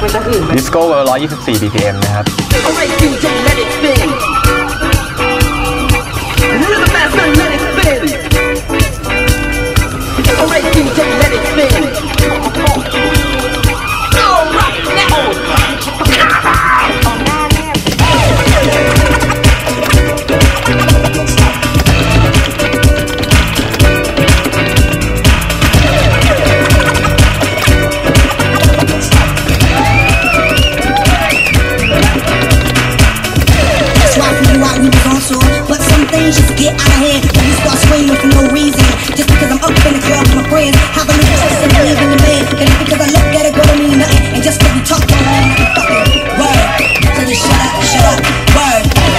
ดิสโก้เวอร์124 BPM นะครับ But some things just get out of hand when you start screaming for no reason. Just because I'm up in the club with my friends, have a little trust and believe in the man. And because I look at a girl don't mean nothing. And just because we talk don't mean nothing. Fucking word. So just shut up, word.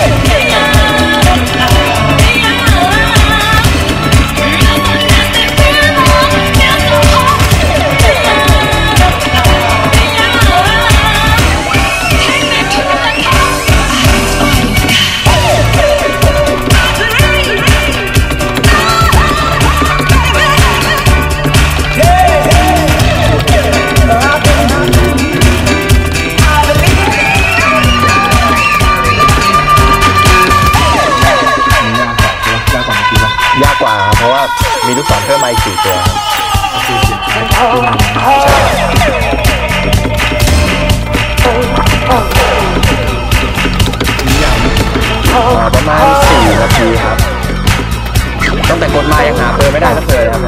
ยากกว่าเพราะว่ามีลูกศรเพิ่มมาอีก4 ตัวประมาณ4 นาทีครับตั้งแต่กดมายังหาไม่ได้สักเลยครับ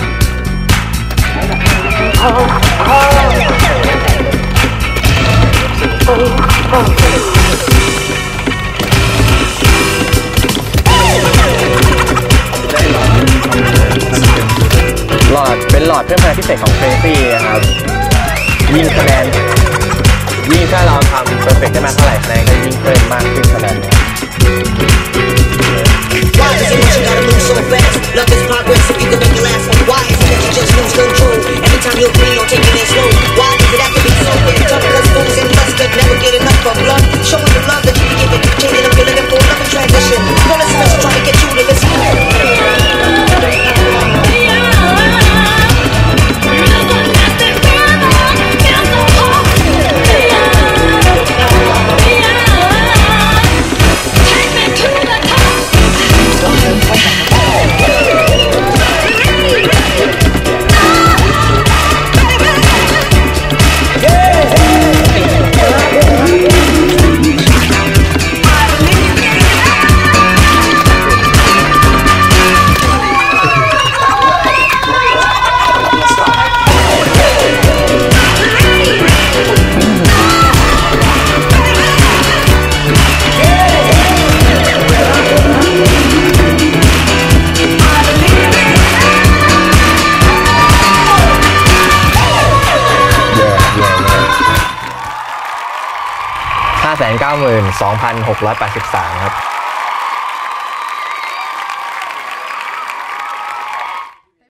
เป็นหลอดเพิ่มคะแนนพิเศษของเฟรซี่นะครับยิ่งถ้าเราทำเพอร์เฟกต์ได้มากเท่าไหร่คะแนนก็ยิ่งเพิ่มมากขึ้นเท่านั้น592,683 ครับ